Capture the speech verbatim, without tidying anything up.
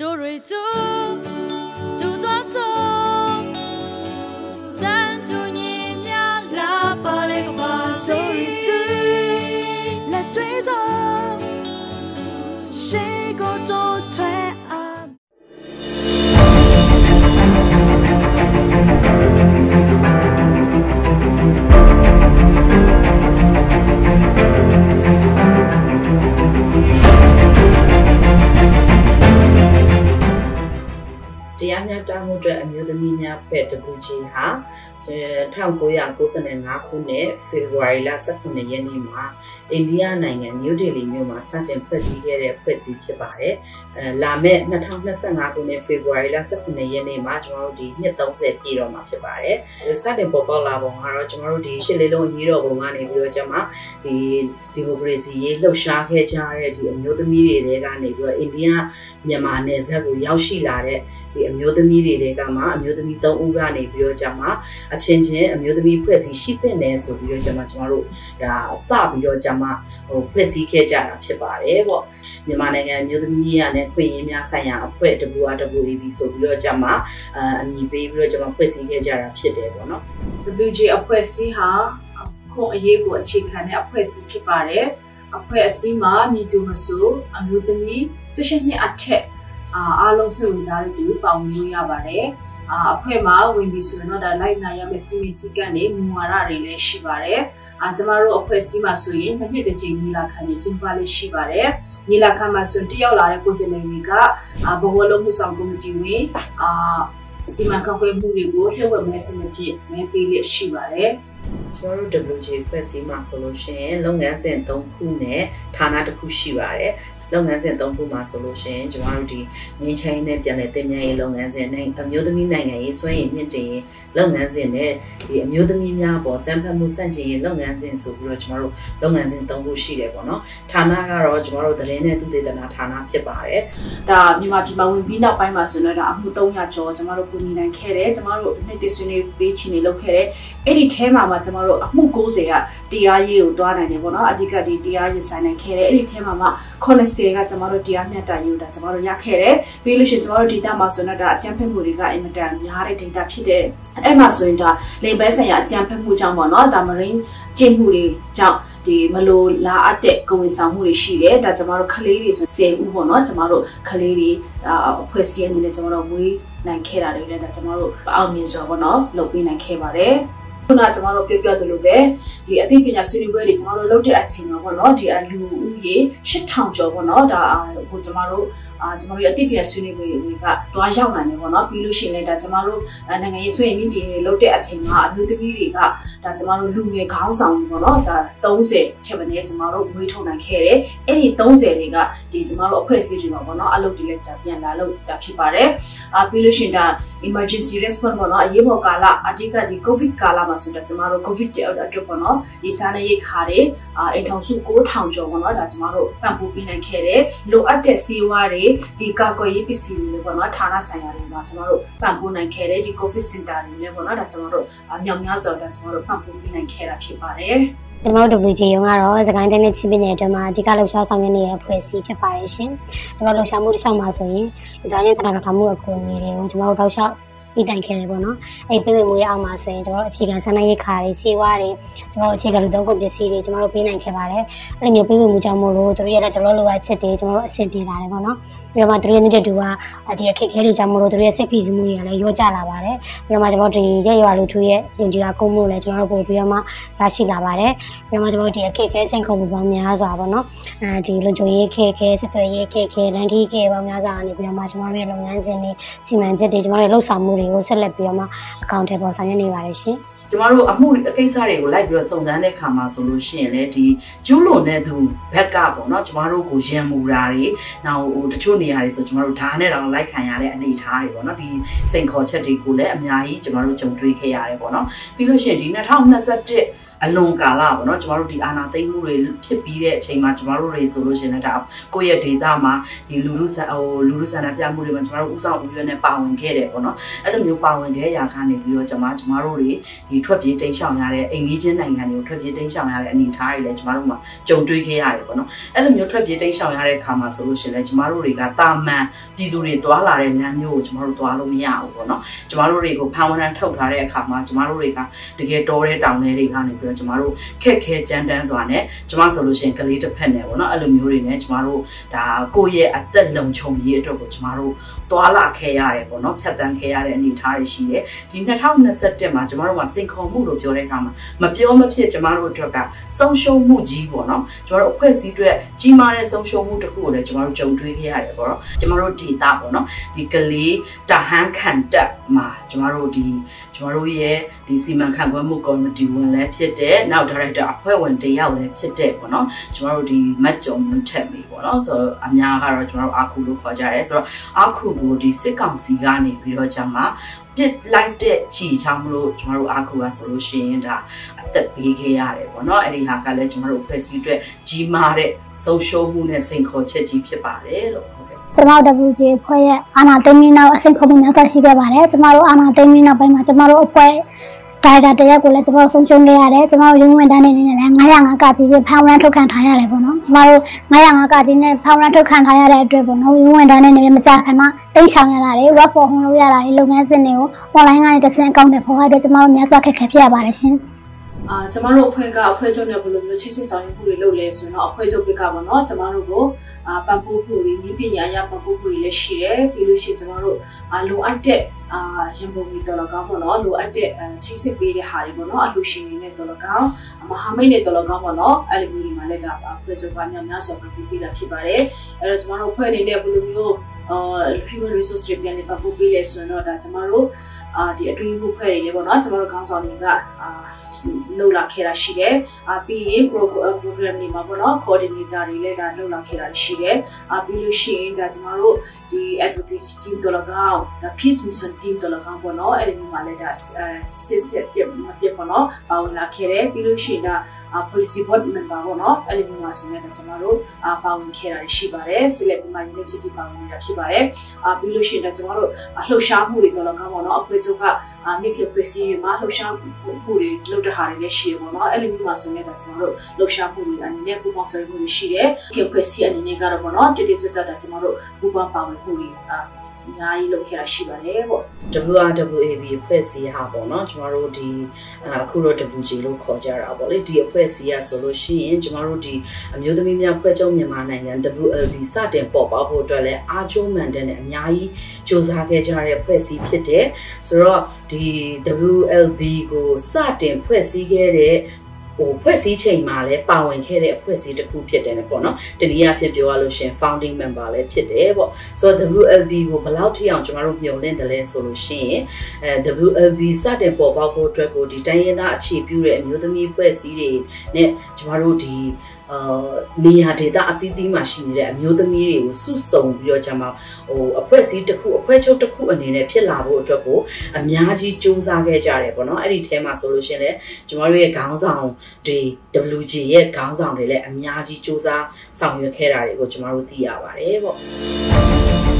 Story two, to the soul. Time to name ya la pareja. Story two, la trésor. She go to try up. Diana Damoda and Udamina Pet Bujiha, Tangoya Gosan Nakune, February last upon the Yanima, Indiana and New Delhi, Numa, Santa Presi, Presi Chibae, Lame, Natangas and Agune, February last upon the Yanima, Jmordi, Nitose, Hero Machibae, the Sudden Bobola, Jmordi, Shilelo, Hero, one in Yojama, the Democracy, Yellow Shark, Hedge, the Udamiri, India, Yamaneza, Yashi Lare. The Amudami Regama, Amudami Ugani, Biojama, a change, Amudami Presi, Shipene, so Biojama tomorrow, the Sab Biojama, or Presi Keja, Shibare, Yamana and Udami and Queen Yasaya, Pret, the Bua, the Bui, so Biojama, and Biojama Presi Keja, Shide, the Buji of Presi ha, a co a yego chicken, a Presi Pipare, a Presima, Nidumasu, Amudami, Session attack. Ah, all also result to found Yabare. Ah, Pema, when this will not like Nayamesi Sikane, Muara Rele Shibare, and tomorrow of Pesima Suyin, and hit the Jimila Kanitim Valley Shibare, Mila Kamasuntia, Laracos and Emiga, Ah, Bawolo Musangumiwe, Ah, Simakwe Murigo, here were messing maybe Shibare. Tomorrow W J Pesima solution, long as in Tom Pune, Tana the Kushibare. Long as in Tompuma solution, Juardi, Nature in a Pianetemia, long as in a Mudamina is swaying in day, long as in it, the Mudamina, but Tampa Musanji, long as in Subrojmaro, long as in Tombushi, Bono, Tanaga or Jmaro, the Rene to the Natana Pibare. The Mimapima will be not by Masuna, Mutonia George, tomorrow Punin and Kere, tomorrow Medicine Beach in a locale, any tema tomorrow, Mugozea, D I U, Dwana Nevona, Adiga, D I U, Sign and Kere, any tema, Cones. Tomorrow, Diamata, you that tomorrow Yakere, Village tomorrow, Dita Masonada, Champion Muriga, Imitan, Yari, Dita Pide, Emma Swinta, Labesaya, Champion Mujamona, Damarin, Jimuri, Jump, the Malo La Ate, going Samuri Shire, that tomorrow Kaleri say Ubona, tomorrow Kaleri, uh, Persian in the tomorrow we, Nankera, that tomorrow Almis Rabona, Lopin and Kebare. Tomorrow, Pipia the Lude, the Adipina Suni, tomorrow loaded at him or not, the Alu, shit town job or not, tomorrow, tomorrow, Adipia Suni, we got Dwajan and one up, illusion later tomorrow, and then I swim in loaded at him, with the Miriga, that tomorrow Lunga Council or not, that those Chabane tomorrow, wait on and carry any those riga, the tomorrow Persian or not, I looked at Yana, looked at Kipare, a illusion that emergency response or not, Yemo Gala, Adika, the COVID Gala. Tomorrow, COVID Atropono, the Sanaye Kare, a Tonsu Go Town Jovana, that tomorrow, Pampupin and Kere, Lo at the Siware, the Kako Ypc, Levona, Tana Sayana, tomorrow, Pampun and Kere, the COVID Center, Levona, that tomorrow, Yamazo, that tomorrow, Pampupin and Kera Kipare. Tomorrow, W J Yongaro is a kind of Chibinetama, Dicalo Samini, Presi preparation. Tomorrow, Shamu Samasoin, the Daniels and Tamu Kuni, tomorrow shall. Idan Kerebono, a baby we are master, tomorrow chicken, Sanaye Kari, Siwari, tomorrow chicken, dog of the city, tomorrow Pin and Kevare, and your baby Mujamoro, to read at Rolo at City, tomorrow Simply Lavano, you are three hundred to a dear Kiri Jamoro, the recipes Muria, your Jalavare, you are about to Yalu to ye, in Giacomo, tomorrow Popiama, Rashi Lavare, you are about dear Kekes and Kobamia Zavano, and the Lojoye Kekes, the Ye Keke, and he gave a Mazan, if you are much more long as any Siemens, tomorrow Samuri. Accountable tomorrow, a mood a case I will like your song and a Kama solution, Letty, Julo Nedu, Backup, not tomorrow, Gojamurari, now the Junia is tomorrow Tane, or like Hayale and eat high, or not the same culture, Gule, Miai, tomorrow Jumdri Kayabona, because she did not have a subject. အလွန်ကာလပေါ့နော်ကျမတို့ဒီအာဏာသိမ်းမှုတွေဖြစ်ပြီးတဲ့အချိန်မှာကျမတို့တွေဆိုလို့ရှိရင်လည်းဒါကိုယ့်ရဲ့ data မှာဒီလူလူဆန်ဟိုလူလူဆန်တဲ့ပြမှုတွေမှာကျမတို့ဥဆောင်ဥရွက်နဲ့ပါဝင်ခဲ့တယ်ပေါ့နော်အဲ့လိုမျိုးပါဝင်ခဲ့ရာကနေပြီးတော့ကျမကျမတို့တွေဒီထွက်ပြေးတိမ်းရှောင်ရတဲ့အိမ်ကြီးချင်းနိုင်ငံတွေကိုထွက်ပြေးတိမ်းရှောင်ရတဲ့အနေအထားတွေလည်းကျမတို့မှာကြုံတွေ့ခဲ့ရတယ်ပေါ့နော်အဲ့လိုမျိုးထွက်ပြေးတိမ်းရှောင်ရတဲ့အခါမှာဆိုလို့ရှိရင်လည်းကျမတို့တွေကတာမန်ပြည်သူတွေတွာလာတဲ့လမ်းမျိုးကိုကျမတို့တွာလို့မရဘူးပေါ့နော်ကျမတို့တွေကိုဖမ်းဝရမ်းထုတ်ထားတဲ့အခါမှာကျမတို့တွေကတကယ်တော်တဲ့တောင်တွေတွေကနေပြီးတော့ကျမတို့ခက်ခဲကြမ်းတမ်းစွာနဲ့ကျမဆိုလို့ရှိရင်ကလေးတစ်ဖက်နဲ့ပေါ့နော်အဲ့လိုမျိုးတွေနဲ့ကျမတို့ဒါကိုယ့်ရဲ့အသက်လုံခြုံရေးအတွက်ကိုကျမတို့တွာလာခဲ့ရတယ်ပေါ့နော်ဖြတ်တန်းခဲ့ရတဲ့အနေအထားတွေရှိတယ်ဒီ၂၀၂၁မှာကျမတို့ကစိန်ခေါ်မှုလို့ပြောတဲ့အခါမှာမပြောမဖြစ်ကျမတို့အတွက်ကဆုံးရှုံးမှုကြီးပေါ့နော်ကျမတို့အဖွဲ့အစည်းတွေကြီးမားတဲ့ဆုံးရှုံးမှုတစ်ခုကိုလည်းကျမတို့ကြုံတွေ့ခဲ့ရတယ်ပေါ့နော်ကျမတို့ဒေတာပေါ့နော်ဒီကလေးတဟန်းခံတက်မှာကျမတို့ဒီကျမတို့ရဲ့ဒီစီမံခန့်ခွဲမှုကော်မတီဝင်လည်းဖြစ်တဲ့နောက်ဒါရိုက်တာအဖွဲ့ဝင်တယောက်လည်းဖြစ်တဲ့ပေါ့နော်ကျမတို့ဒီမတ်ကြုံမြင့်ထက်ပြီပေါ့နော်ဆိုတော့အများကတော့ကျမတို့အခုလို့ခေါ်ကြတယ်ဆိုတော့အခုကိုဒီစစ်ကောင်စီကနေပြီးတော့ကျမပြစ်လိုက်တဲ့ချီချောင်းမလို့ကျမတို့အခုကဆိုလို့ရှိရင်ဒါအသက်ပေးခဲ့ရတယ်ပေါ့နော်အဲ့ဒီဟာကလည်းကျမတို့ဖွဲ့စည်းအတွက်ကြီးမားတဲ့ဆုံးရှုံးမှုနဲ့စိန်ခေါ်ချက်ကြီးဖြစ်ပါတယ်လို့ဟုတ်ကဲ့ကျမတို့ W J ဖွဲ့ရဲ့အာဏာသိမ်းပြီးနောက်အဆင့်ခေါ်မှုများစွာရှိခဲ့ပါတယ်ကျမတို့အာဏာသိမ်းပြီးနောက်ပိုင်းမှာကျမတို့အဖွဲ့ဒါတာတရက်ကိုလည်းကျမတို့ဆုံးရှုံးခဲ့ရတယ်ကျမတို့ရုံးဝင်တန်းနေနေလည်းနင်းငါးကကြီးပဲဖောင်းရမ်းထုတ်ခံထားရတယ်ပေါ့နော်ကျမတို့နင်းငါးကကြီးနဲ့ဖောင်းရမ်းထုတ်ခံထားရတဲ့အတွက်ပေါ့နော်ရုံးဝင်တန်းနေနေမကြခဏတိတ်ချောင်ရတာတွေ work from home လုပ်ရတာတွေလုပ်ငန်းစဉ်တွေကို online ကနေတစ်ဆင့်အကောင့်နဲ့ဖော်ရတဲ့ကျမတို့များစွာခက်ခဲဖြစ်ရပါတယ်ရှင်အာကျမတို့အဖွဲ့ကအဖွဲ့ချုပ်နဲ့ဘယ်လိုမျိုးချိတ်ဆက်ဆောင်ရွက်မှုတွေလုပ်လဲဆိုတော့အဖွဲ့ချုပ်ဘက်ကပေါ့နော်ကျမတို့ကိုအာပံ့ပိုးမှုတွေနည်းပညာအရပံ့ပိုးမှုတွေလည်းရှိတယ်ပြီးလို့ရှိရင်ကျမတို့အာလိုအပ်တဲ့အာရန်ပုံငွေတော်လကောင်းပေါ့နော်လိုအပ်တဲ့ချိတ်ဆက်ပေးတဲ့ဟာတွေပေါ့နော်အလှူရှင်တွေနဲ့တော်လကောင်းမဟာမိတ်နဲ့တော်လကောင်းပေါ့နော်အဲ့လိုမျိုးတွေမှာလည်းဒါအဖွဲ့ချုပ်ကများများစွာပံ့ပိုးပေးတာဖြစ်ပါတယ်အဲ့တော့ကျမတို့အဖွဲ့အနေနဲ့ဘယ်လိုမျိုးအာ human resource တွေပြန်လည်ပံ့ပိုးပေးလဲဆိုတော့ဒါကျမတို့အာဒီအတွင်းမှုဖွဲ့တွေလည်းပေါ့နော်ကျမတို့ခေါင်းဆောင်တွေကအာလောက်လာခဲ့တာရှိတယ်အာပြီးရင် program တွေမှာပေါ့နော် coordinator တွေလည်းဒါလောက်လာခဲ့တာရှိတယ်အာပြီးလို့ရှိရင်ဒါကျမတို့ဒီ advocacy team တော်လကောင်းဒါ peace mission team တော်လကောင်းပေါ့နော်အဲ့ဒီမှာလည်းဒါစစ်စစ်ပြမပြပေါ့နော်ပါဝင်လာခဲ့တယ်ပြီးလို့ရှိရင်ဒါpolicy board member ပေါ့နော်အဲ့ဒီမှာဆိုရင်ကျမတို့အာပါဝင်ခဲ့တာရှိပါတယ်ဆက်လက်ပြီးမှ unity ပါဝင်နေတာရှိပါတယ်အာပြီးလို့ရှိရင်ကျမတို့လှုပ်ရှားမှုတွေတော်တော်ကောင်းပေါ့နော်အဖွဲ့ချုပ်ကအာမိခင်ပြည်စည်းမှာလှုပ်ရှားမှုတွေလုပ်တဲ့ဟာတွေလည်းရှိရပေါ့နော်အဲ့ဒီမှာဆိုရင်ကျမတို့လှုပ်ရှားမှုတွေအနေနဲ့ပူးပေါင်းဆောင်ရွက်မှုတွေရှိတယ်ခင်ပြည်စည်းအနေနဲ့ကတော့ပေါ့နော်တည်တည်ကြွကြွကျမတို့ပူးပေါင်းပါဝင်မှုတွေအာအများကြီးလုပ်ခဲ့တာရှိပါတယ်ပေါ့ W R W A B အဖွဲ့အစည်းဟာပေါ့နော်ကျမတို့ဒီအခုတော့ W J လို့ခေါ်ကြတာပေါ့လေဒီအဖွဲ့အစည်းကဆိုလို့ရှိရင်ကျမတို့ဒီအမျိုးသမီးများဖွဲ့ချုပ်မြန်မာနိုင်ငံ W L B စတင်ပေါ်ပေါက်ဖို့အတွက်လည်းအားကျိုးမှန်တဲ့နဲ့အများကြီးစ조사ခဲ့ကြတဲ့အဖွဲ့အစည်းဖြစ်တယ်ဆိုတော့ဒီ W L B ကိုစတင်ဖွဲ့စည်းခဲ့တဲ့ဟိုဖွဲ့စည်းချိန်မှာလည်းပါဝင်ခဲ့တဲ့အဖွဲ့အစည်းတစ်ခုဖြစ်တယ်ပေါ့နော်တနည်းအားဖြင့်ပြောရလို့ရှင် founding member လည်းဖြစ်တယ်ပေါ့ဆိုတော့ W L B ကိုဘယ်လောက်ထိအောင်ကျွန်တော်တို့မျှော်လင့်တယ်လဲဆိုလို့ရှိရင်အဲ W L B စတဲ့ပေါ်ပေါက်ဖို့အတွက်ကိုဒီတိုင်းရင်းသားအခြေပြုတဲ့အမျိုးသမီးအဖွဲ့အစည်းတွေနဲ့ကျွန်တော်တို့ဒီအာနေရာဒေသအသီးသီးမှာရှိနေတဲ့အမျိုးသမီးတွေကိုစုစုံပြီးတော့ကျွန်မဟိုအဖွဲ့အစည်းတစ်ခုအဖွဲ့ချုပ်တစ်ခုအနေနဲ့ဖြစ်လာဖို့အတွက်ကိုအများကြီးစူးစမ်းခဲ့ကြတယ်ပေါ့နော်အဲ့ဒီထဲမှာဆိုလို့ရှိရင်လည်းကျွန်တော်တို့ရဲ့ခေါင်းဆောင်တွေ W J ရဲ့ခေါင်းဆောင်တွေလည်းအများကြီးစူးစမ်းဆောင်ရွက်ခဲ့တာတွေကိုကျွန်တော်တို့သိရပါတယ်ပေါ့